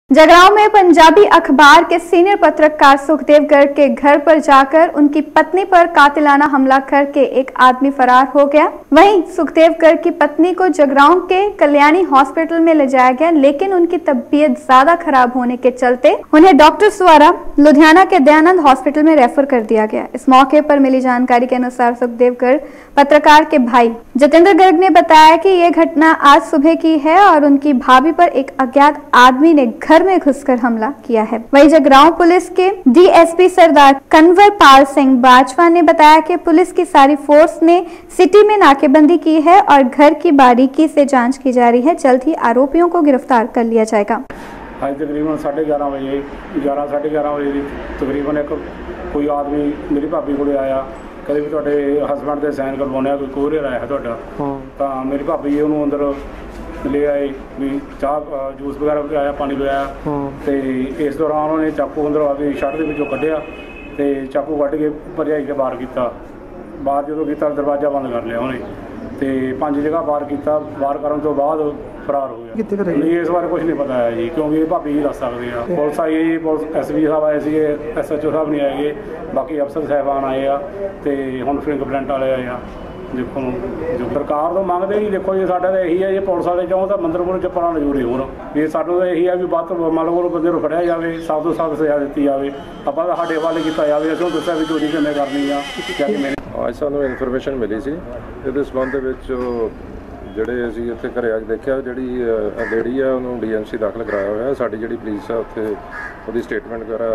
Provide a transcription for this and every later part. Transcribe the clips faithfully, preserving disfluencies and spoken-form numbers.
जगरांव में पंजाबी अखबार के सीनियर पत्रकार सुखदेव गर्ग के घर पर जाकर उनकी पत्नी पर कातिलाना हमला करके एक आदमी फरार हो गया। वहीं सुखदेव गर्ग की पत्नी को जगरांव के कल्याणी हॉस्पिटल में ले जाया गया, लेकिन उनकी तबीयत ज्यादा खराब होने के चलते उन्हें डॉक्टर्स द्वारा लुधियाना के दयानंद हॉस्पिटल में रेफर कर दिया गया। इस मौके पर मिली जानकारी के अनुसार सुखदेव गर्ग पत्रकार के भाई जितेंद्र गर्ग ने बताया कि ये घटना आज सुबह की है और उनकी भाभी पर एक अज्ञात आदमी ने घर में घुसकर हमला किया है। वहीं जगरांव पुलिस के डीएसपी सरदार कन्वर पाल सिंह बाजवा ने बताया कि पुलिस की सारी फोर्स ने सिटी में नाकेबंदी की है और घर की बारीकी से जांच की जा रही है। जल्द ही आरोपियों को गिरफ्तार कर लिया जाएगा। आज तकरीबन साढ़े ग्यारह बजे ग्यारह साढ़े ग्यारह बजे तकरीबन एक कोई आदमी मेरी भाभी को आया, कहते भी तुहाडे हसबैंड के साइन करवाने कोई कोरियर आया है तुहाडा। तो मेरी भाभी उन्होंने अंदर ले आए भी चाह जूस वगैरह पिलाया, पानी पिलाया। तो इस दौरान उन्होंने चाकू अंदर अपनी शर्ट के कढ़िया तो चाकू कढ़ के भरजाई के बाहर किया। बाहर जो किया दरवाजा बंद कर लिया उन्हें, तो पांच जगह बाहर किया। बाहर करने तो बाद फरार हो गया। नहीं इस बारे कुछ नहीं पता है जी, क्योंकि भाभी ही दस सकते हैं। पुलिस आई है जी, पुलिस एस पी साहब आए थे, एस एच ओ साहब नहीं आए, बाकी अफसर साहबान आए आ तो हम फिंगरप्रिंट वाले आए आ। देखो जो सरकार तो मंगते ही देखो जी, साढ़ा तो यही है जी पुलिस वाले चाहो तो मंदिर मुंदिर चप्पल जरूरी हो ये सानू तो यही है भी बद मान लो बंदे को फड़िया जाए, सख्त तो सख्त सजा दी जाए, आप साढ़े हवाले किया जाए। असों दसा भी चोरी किमें करनी आ। आज सानू इनफॉर्मेशन मिली सी ये संबंध ਜਿਹੜੇ ਅਸੀਂ ਇੱਥੇ ਘਰੇ ਆ ਕੇ ਦੇਖਿਆ ਜਿਹੜੀ ਲੇਡੀ ਆ ਉਹਨੂੰ ਡੀਐਮਸੀ ਦਾਖਲ ਕਰਾਇਆ ਹੋਇਆ। ਸਾਡੀ ਜਿਹੜੀ ਪੁਲਿਸ ਆ ਉੱਥੇ ਉਹਦੀ ਸਟੇਟਮੈਂਟ ਵਗੈਰਾ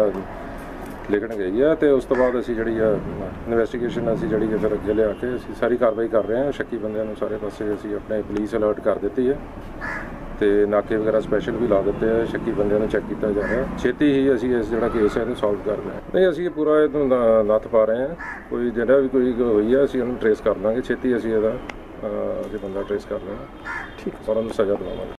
ਲਿਖਣ ਗਈ ਆ ਤੇ ਉਸ ਤੋਂ ਬਾਅਦ ਅਸੀਂ ਜਿਹੜੀ ਆ ਇਨਵੈਸਟੀਗੇਸ਼ਨ ਅਸੀਂ ਜਿਹੜੀ ਫਿਰ ਅੱਗੇ ਲਿਆ ਕੇ ਅਸੀਂ ਸਾਰੀ ਕਾਰਵਾਈ ਕਰ ਰਹੇ ਹਾਂ। ਸ਼ੱਕੀ ਬੰਦਿਆਂ ਨੂੰ ਸਾਰੇ ਪਾਸੇ ਅਸੀਂ ਆਪਣੇ ਪੁਲਿਸ ਅਲਰਟ ਕਰ ਦਿੱਤੀ ਹੈ ਤੇ ਨਾਕੇ ਵਗੈਰਾ ਸਪੈਸ਼ਲ ਵੀ ਲਾ ਦਿੱਤੇ ਆ। ਸ਼ੱਕੀ ਬੰਦਿਆਂ ਨੂੰ ਚੈੱਕ ਕੀਤਾ ਜਾ ਰਿਹਾ। ਛੇਤੀ ਹੀ ਅਸੀਂ ਇਸ ਜਿਹੜਾ ਕੇਸ ਹੈ ਇਹਨੂੰ ਸੋਲਵ ਕਰ ਰਹੇ ਹਾਂ। ਨਹੀਂ ਅਸੀਂ ਪੂਰਾ ਇਹਨੂੰ ਨੱਥ ਪਾ ਰਹੇ ਹਾਂ। ਕੋਈ ਜਿਹੜਾ ਵੀ ਕੋਈ ਹੋਈ ਆ ਅਸੀਂ ਉਹਨੂੰ ਟਰੇਸ ਕਰ ਦਾਂਗੇ। ਛੇਤੀ ਅਸੀਂ ਇਹਦਾ ਜੇ ਬੰਦਾ ट्रेस कर लेना ठीक और सजा दवावांगे।